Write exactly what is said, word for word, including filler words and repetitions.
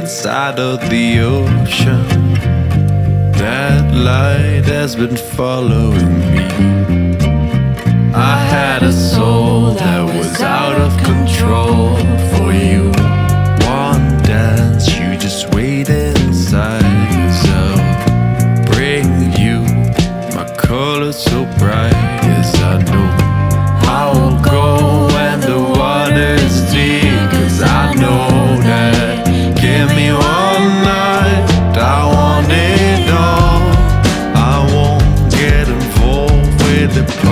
inside of the ocean. That light has been following me. I had a soul that was out of control for you. One dance, you just wait inside yourself. Bring you my colors so bright. Yes, I know I will go when the water's deep. Cause I know that. Give me one night, I want it all. I won't get involved with the